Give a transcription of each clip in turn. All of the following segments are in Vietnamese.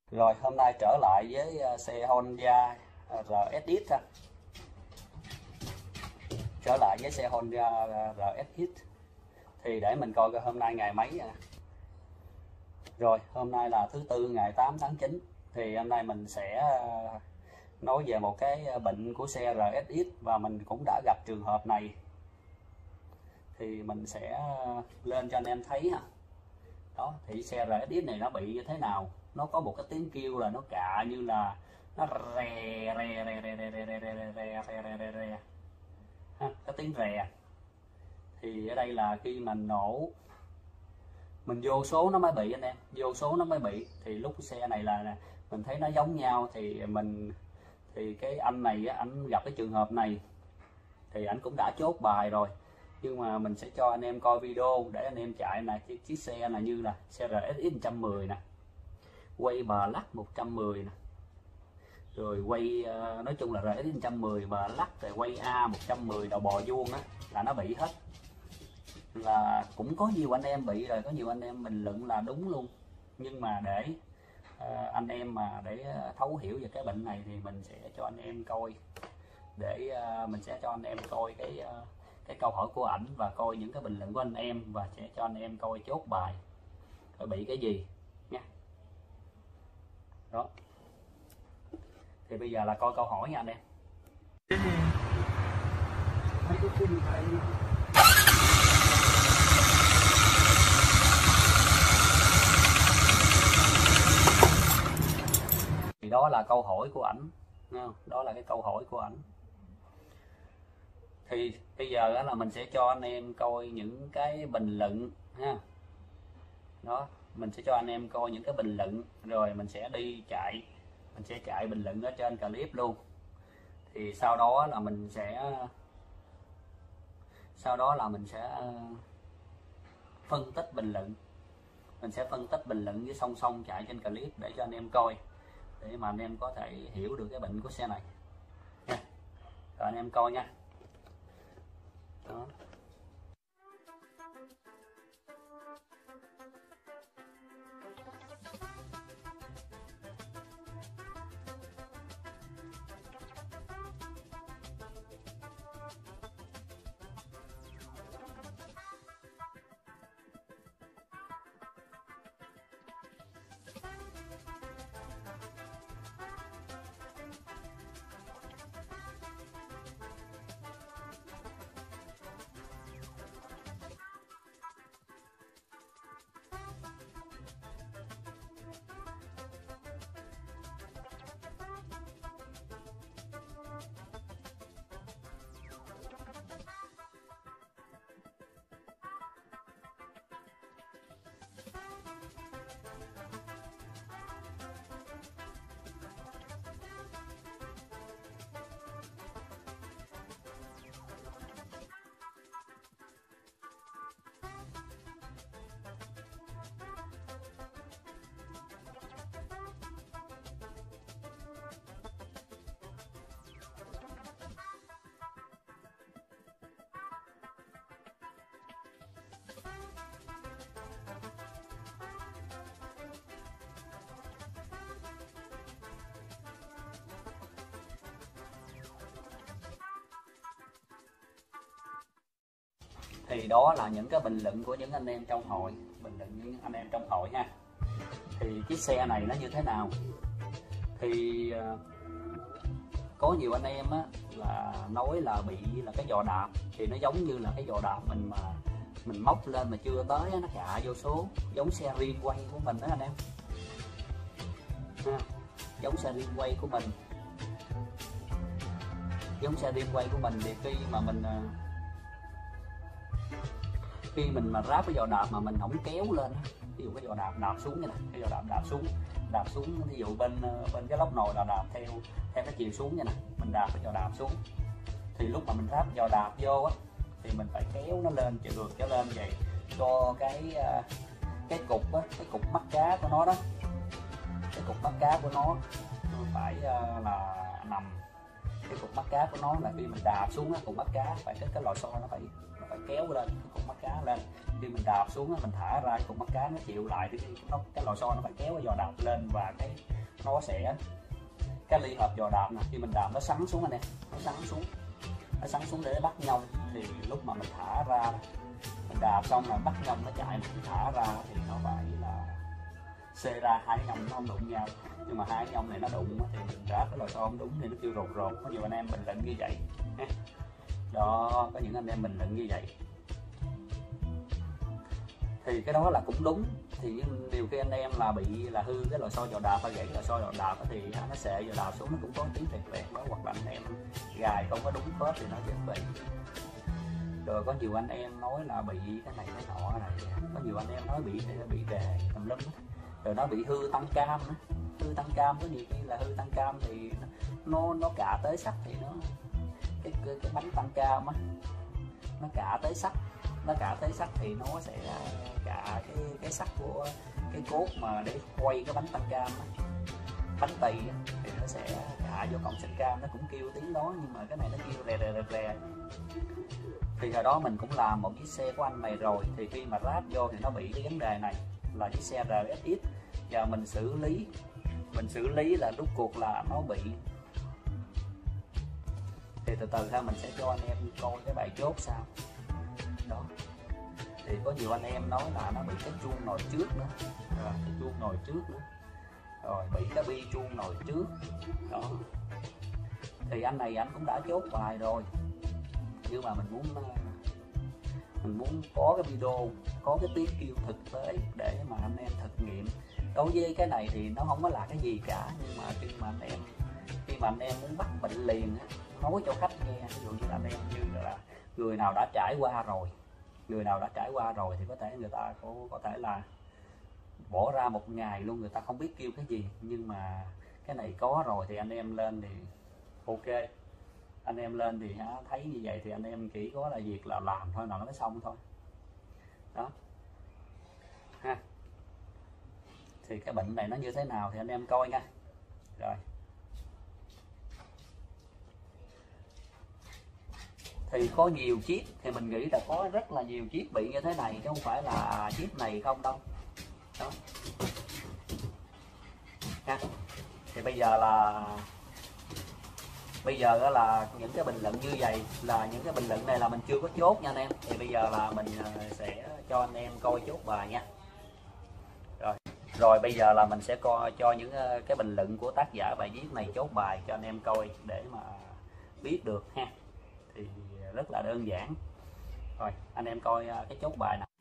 Rồi hôm nay trở lại với xe Honda RSX ha. Trở lại với xe Honda RSX thì để mình coi hôm nay ngày mấy. Rồi hôm nay là thứ Tư ngày 8 tháng 9. Thì hôm nay mình sẽ nói về một cái bệnh của xe RSX và mình cũng đã gặp trường hợp này. Thì mình sẽ lên cho anh em thấy ha. Đó, thì xe RSX này nó bị như thế nào? Nó có một cái tiếng kêu là nó cạ như là nó rè rè rè rè rè rè rè rè rè rè rè rè ha, cái tiếng rè. Thì ở đây là khi mình nổ, mình vô số nó mới bị anh em, vô số nó mới bị. Thì lúc xe này là mình thấy nó giống nhau thì cái anh này anh gặp cái trường hợp này thì anh cũng đã chốt bài rồi, nhưng mà mình sẽ cho anh em coi video để anh em chạy nè. Chiếc xe này như là xe RSX 110 nè, quay bờ lắc 110 nè, rồi quay nói chung là RSX 110 bờ lắc rồi quay A 110 đầu bò vuông á là nó bị hết. Là cũng có nhiều anh em bị rồi, có nhiều anh em bình luận là đúng luôn, nhưng mà để anh em mà để thấu hiểu về cái bệnh này thì mình sẽ cho anh em coi, để mình sẽ cho anh em coi cái câu hỏi của ảnh và coi những cái bình luận của anh em, và sẽ cho anh em coi chốt bài rồi bị cái gì nha. Đó, thì bây giờ là coi câu hỏi nha anh em. Thì đó là câu hỏi của ảnh, đó là cái câu hỏi của ảnh. Thì bây giờ là mình sẽ cho anh em coi những cái bình luận ha. Đó, mình sẽ cho anh em coi những cái bình luận rồi mình sẽ đi chạy, mình sẽ chạy bình luận ở trên clip luôn. Thì sau đó là mình sẽ phân tích bình luận, mình sẽ phân tích bình luận với song song chạy trên clip để cho anh em coi, để mà anh em có thể hiểu được cái bệnh của xe này nha. Rồi anh em coi nha. Đó. Thì đó là những cái bình luận của những anh em trong hội, bình luận những anh em trong hội ha. Thì chiếc xe này nó như thế nào? Thì có nhiều anh em á là nói là bị là cái giò đạp, thì nó giống như là cái giò đạp mình mà mình móc lên mà chưa tới nó cạ vô số, giống xe riêng quay của mình đó anh em ha. Giống xe riêng quay của mình, giống xe riêng quay của mình. Thì khi mà mình ráp cái giò đạp mà mình không kéo lên, ví dụ cái giò đạp xuống như này, cái giò đạp xuống ví dụ bên cái lốc nồi là đạp theo cái chiều xuống như này, mình đạp cái giò đạp xuống, thì lúc mà mình ráp giò đạp vô á thì mình phải kéo nó lên trở lên vậy cho cái cục á, cái cục mắt cá của nó đó, cái cục mắt cá của nó phải là nằm, cái cục mắt cá của nó là khi mình đạp xuống á, cục mắt cá phải cái lò xo nó phải kéo lên cái cục mắt cá lên. Khi mình đạp xuống á, mình thả ra cái cục mắt cá nó chịu lại thì cái lò xo nó phải kéo cái giò đạp lên, và nó sẽ, cái ly hợp giò đạp nè, khi mình đạp nó sắn xuống anh em, nó sắn xuống để bắt nhông, thì lúc mà mình thả ra, mình đạp xong là bắt nhông nó chạy, mình thả ra thì nó phải là xê ra, hai cái nhông nó không đụng nhau, nhưng mà hai cái nhông này nó đụng thì mình ráp cái lò xo không đúng thì nó kêu rột rột. Có nhiều anh em bình luận như vậy đó, có những anh em bình luận như vậy thì cái đó là cũng đúng. Thì điều khi anh em là bị là hư cái lò xo giò đạp hay gãy cái lò xo giò đạp thì nó sẽ giò đạp xuống nó cũng có tiếng vẹt đó, hoặc là anh em gài không có đúng khớp thì nó sẽ bị. Rồi có nhiều anh em nói là bị cái này cái nọ này, có nhiều anh em nói bị đề tùm lum, rồi nó bị hư tăng cam nữa. Hư tăng cam có nhiều khi là hư tăng cam thì nó cạ tới sắt, thì nó cái bánh tăng cam á, nó cạ tới sắt, thì nó sẽ cạ cái sắt của cái cốt mà để quay cái bánh tăng cam á, bánh tỳ thì nó sẽ cạ vô cọng sinh cam, nó cũng kêu tiếng đó, nhưng mà cái này nó kêu rè. Thì hồi đó mình cũng làm một chiếc xe của anh này rồi, thì khi mà ráp vô thì nó bị cái vấn đề này, là chiếc xe RSX, và mình xử lý là rốt cuộc là nó bị. Thì từ từ ha, mình sẽ cho anh em coi cái bài chốt sao đó. Thì có nhiều anh em nói là nó bị cái chuông nồi trước nữa, rồi cái chuông nồi trước nữa, rồi bị cái bi chuông nồi trước đó. Thì anh này anh cũng đã chốt bài rồi, nhưng mà mình muốn có cái video, có cái tiếng kêu thực tế để mà anh em thực nghiệm. Đối với cái này thì nó không có là cái gì cả, nhưng mà khi mà anh em muốn bắt bệnh liền nói cho khách nghe, ví dụ như là anh em như là người nào đã trải qua rồi thì có thể người ta có thể là bỏ ra một ngày luôn, người ta không biết kêu cái gì, nhưng mà cái này có rồi thì anh em lên thì ok. Anh em lên thì thấy như vậy thì anh em chỉ có là việc là làm thôi, là nó mới xong thôi đó ha. Thì cái bệnh này nó như thế nào thì anh em coi nha. Rồi thì có nhiều chiếc, thì mình nghĩ là có rất là nhiều chiếc bị như thế này, chứ không phải là chiếc này không đâu đó ha. Thì bây giờ là những cái bình luận như vậy, là những cái bình luận này là mình chưa có chốt nha anh em. Thì bây giờ là mình sẽ cho anh em coi chốt bài nha. Rồi bây giờ là mình sẽ coi cho những cái bình luận của tác giả bài viết này chốt bài cho anh em coi để mà biết được ha. Thì rất là đơn giản. Rồi anh em coi cái chốt bài này.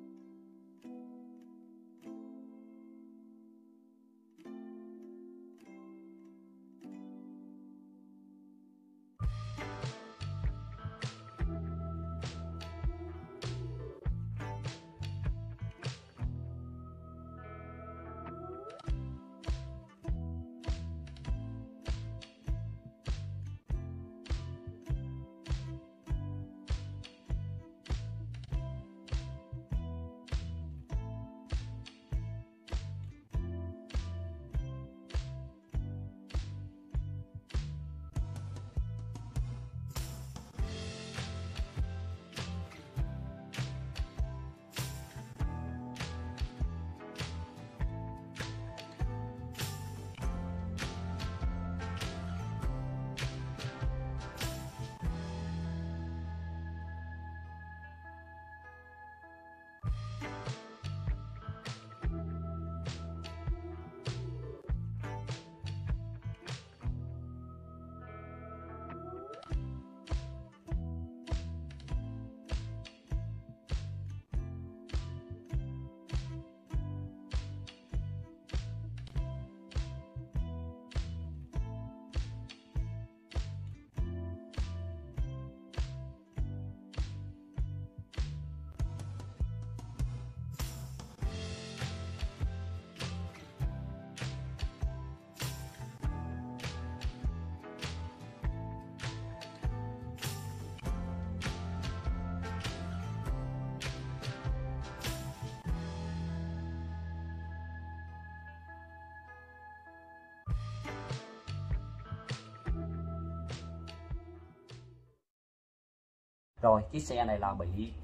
Rồi chiếc xe này là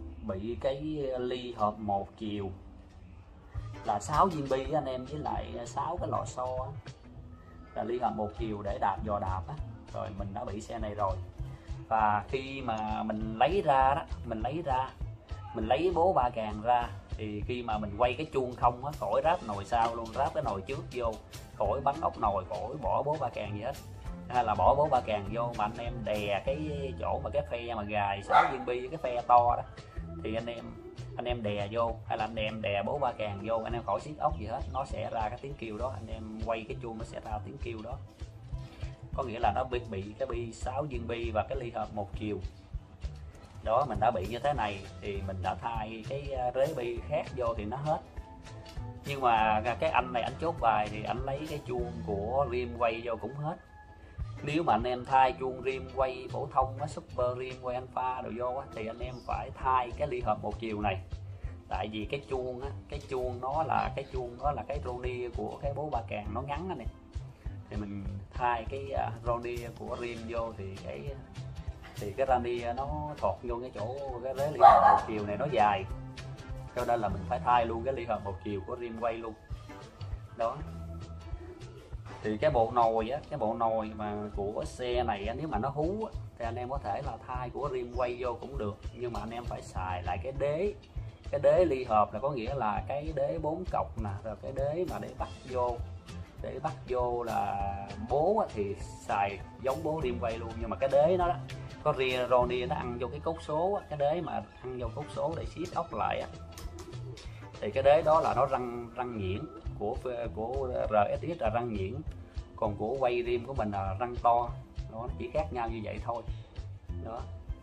bị cái ly hợp một chiều là 6 viên bi anh em, với lại 6 cái lò xo là ly hợp một chiều để đạp dò đạp á. Rồi mình đã bị xe này rồi. Và khi mà mình lấy ra đó, mình lấy bố ba càng ra, thì khi mà mình quay cái chuông không á, khỏi ráp nồi sau luôn, ráp cái nồi trước vô, khỏi bắn ốc nồi, khỏi bỏ bố ba càng gì hết. Hay là bỏ bố ba càng vô mà anh em đè cái chỗ mà cái phe mà gài 6 viên bi, cái phe to đó, thì anh em đè vô, hay là anh em đè bố ba càng vô, anh em khỏi xiết ốc gì hết, nó sẽ ra cái tiếng kêu đó. Anh em quay cái chuông nó sẽ ra tiếng kêu đó, có nghĩa là nó bị cái bi 6 viên bi và cái ly hợp một chiều đó. Mình đã bị như thế này thì mình đã thay cái rế bi khác vô thì nó hết. Nhưng mà cái anh này anh chốt bài thì anh lấy cái chuông của rim quay vô cũng hết. Nếu mà anh em thay chuông rim quay phổ thông á, super rim quay alpha đồ vô á, thì anh em phải thay cái ly hợp một chiều này. Tại vì cái chuông á, cái chuông đó là cái roni của cái bố ba càng nó ngắn đó này, thì mình thay cái roni của rim vô thì cái rani nó thọt vô cái chỗ cái rế ly hợp một chiều này nó dài, cho nên là mình phải thay luôn cái ly hợp một chiều của rim quay luôn đó. Thì cái bộ nồi á, cái bộ nồi mà của xe này á, nếu mà nó hú á, thì anh em có thể là thay của rim quay vô cũng được, nhưng mà anh em phải xài lại cái đế ly hợp, là có nghĩa là cái đế 4 cọc nè, rồi cái đế mà để bắt vô là bố á, thì xài giống bố rim quay luôn. Nhưng mà cái đế nó đó có roni nó ăn vô cái cốt số á, cái đế mà ăn vô cốt số để siết ốc lại á, thì cái đế đó là nó răng nhuyễn, của RSX là răng nhuyễn, còn của quay rim của mình là răng to đó, nó chỉ khác nhau như vậy thôi đó.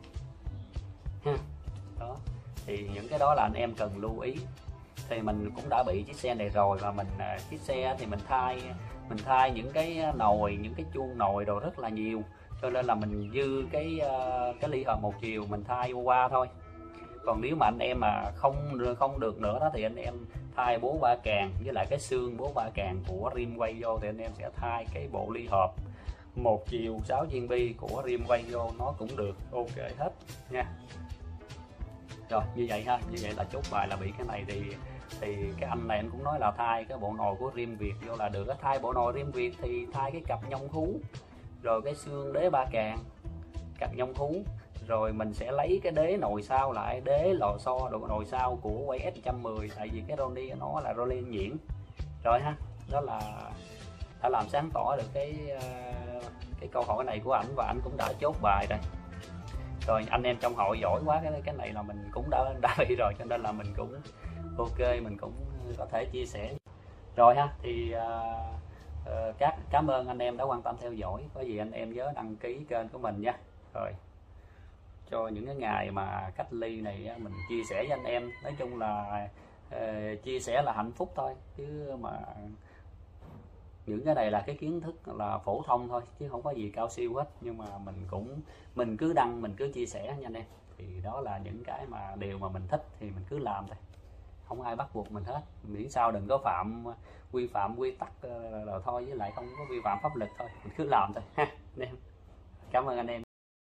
Đó thì những cái đó là anh em cần lưu ý. Thì mình cũng đã bị chiếc xe này rồi, và chiếc xe thì mình thay những cái nồi, những cái chuông nồi đồ rất là nhiều, cho nên là mình dư cái ly hợp một chiều mình thay qua thôi. Còn nếu mà anh em mà không được nữa đó, thì anh em thay bố ba càng với lại cái xương bố ba càng của rim quay vô, thì anh em sẽ thay cái bộ ly hợp một chiều 6 viên bi của rim quay vô, nó cũng được, ok hết nha. Rồi như vậy ha, như vậy là chốt bài là bị cái này. Thì cái anh này anh cũng nói là thay cái bộ nồi của rim Việt vô là được. Thay bộ nồi rim Việt thì thay cái cặp nhông hú, rồi cái xương đế ba càng, cặp nhông hú, rồi mình sẽ lấy cái đế nồi sau lại, đế lò xo độ nồi sau của quay S110, tại vì cái roni nó là roni nhuyễn rồi ha. Đó là đã làm sáng tỏ được cái câu hỏi này của ảnh, và ảnh cũng đã chốt bài đây. Rồi anh em trong hội giỏi quá, cái này là mình cũng đã bị rồi, cho nên là mình cũng ok, mình cũng có thể chia sẻ rồi ha. Thì cảm ơn anh em đã quan tâm theo dõi. Có gì anh em nhớ đăng ký kênh của mình nha. Rồi cho những cái ngày mà cách ly này mình chia sẻ với anh em, nói chung là chia sẻ là hạnh phúc thôi, chứ mà những cái này là cái kiến thức là phổ thông thôi, chứ không có gì cao siêu hết. Nhưng mà mình cứ đăng, mình cứ chia sẻ nha anh em. Thì đó là những cái mà điều mà mình thích thì mình cứ làm thôi, không ai bắt buộc mình hết, miễn sao đừng có vi phạm quy tắc rồi thôi, với lại không có vi phạm pháp luật thôi, mình cứ làm thôi ha anh em. Cảm ơn anh em.